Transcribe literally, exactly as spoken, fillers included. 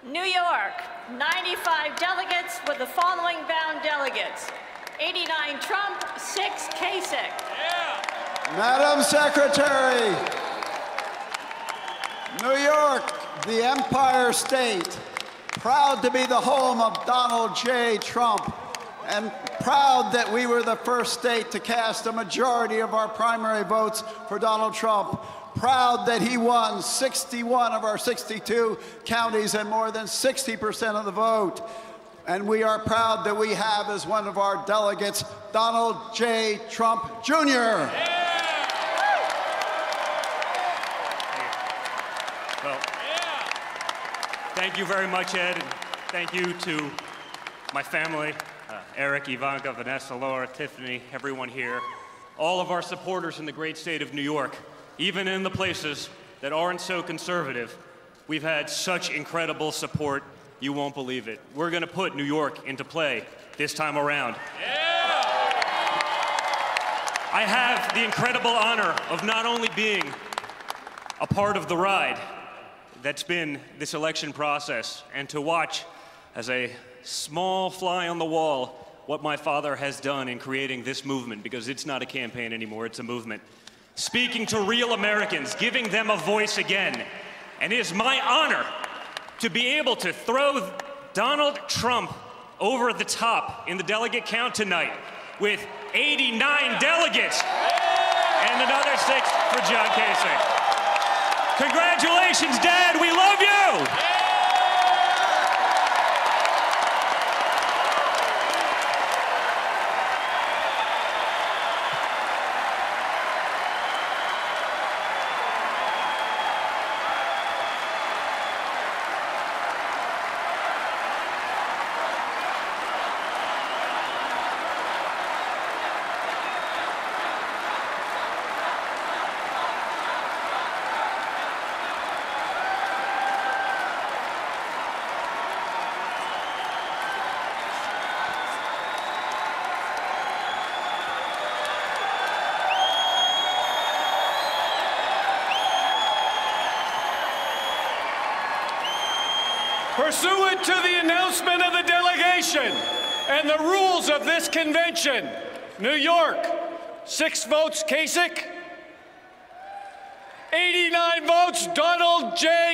New York, ninety-five delegates with the following bound delegates. eighty-nine Trump, six Kasich. Yeah. Madam Secretary, New York, the Empire State, proud to be the home of Donald J. Trump, and proud that we were the first state to cast a majority of our primary votes for Donald Trump. Proud that he won sixty-one of our sixty-two counties and more than sixty percent of the vote. And we are proud that we have as one of our delegates, Donald J. Trump, Junior Yeah. Well, yeah. Thank you very much, Ed, and thank you to my family, uh, Eric, Ivanka, Vanessa, Laura, Tiffany, everyone here, all of our supporters in the great state of New York. Even in the places that aren't so conservative, we've had such incredible support, you won't believe it. We're gonna put New York into play this time around. Yeah. I have the incredible honor of not only being a part of the ride that's been this election process, and to watch as a small fly on the wall what my father has done in creating this movement, because it's not a campaign anymore, it's a movement. Speaking to real Americans, giving them a voice again. And it is my honor to be able to throw Donald Trump over the top in the delegate count tonight with eighty-nine delegates and another six for John Kasich. Congratulations, Dad, we love you! Pursuant to the announcement of the delegation and the rules of this convention, New York, six votes Kasich, eighty-nine votes Donald J.